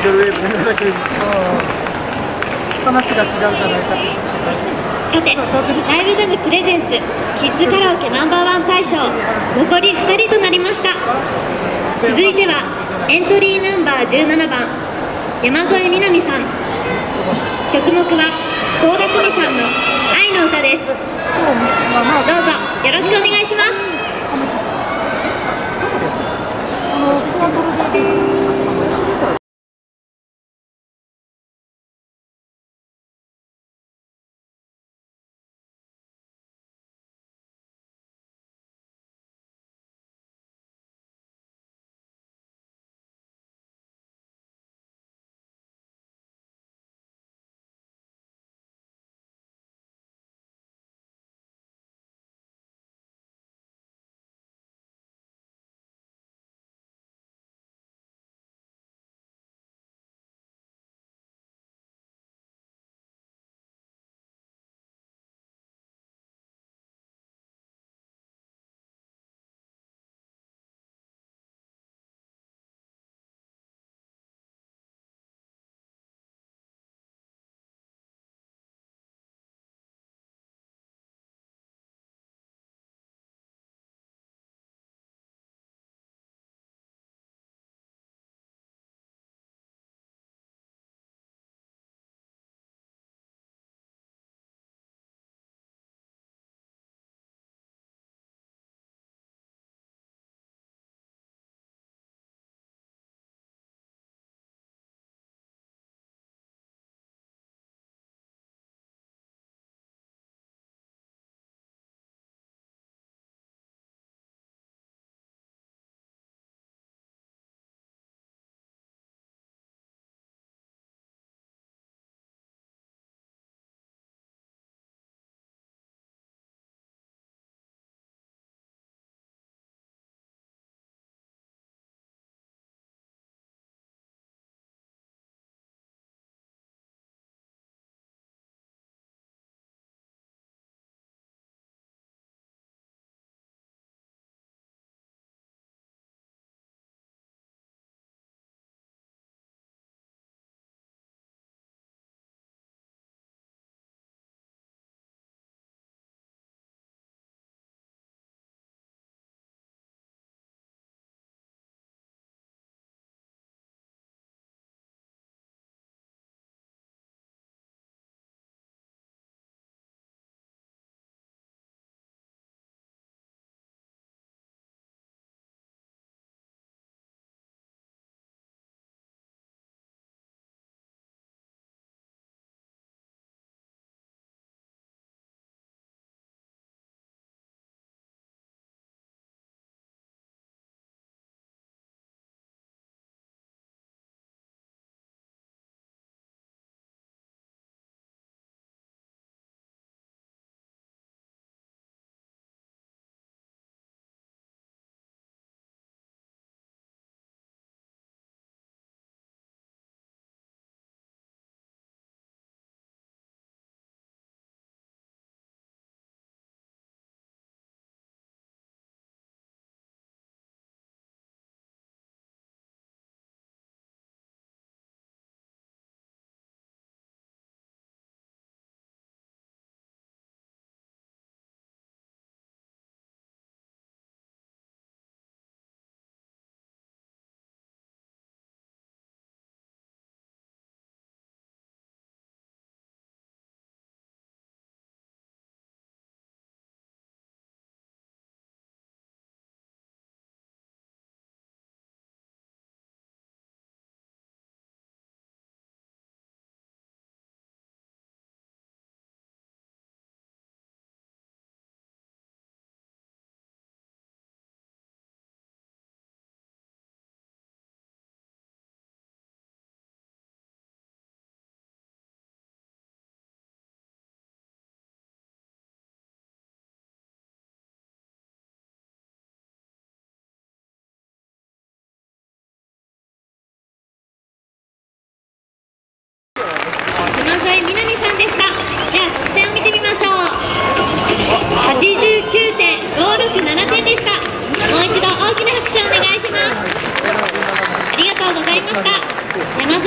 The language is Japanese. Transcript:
ドルウェーブ長崎話が違うじゃないかと。 さて、ライブダムプレゼンツキッズカラオケＮｏ.1大賞、残り2人となりました。続いてはエントリーナンバー17番山添みなみさん、曲目は倖田來未さんの愛の歌です。どうぞよろしくお願いします。 井みなみさんでした。じゃあ得点を見てみましょう。89.567 点でした。もう一度大きな拍手をお願いします。ありがとうございました。山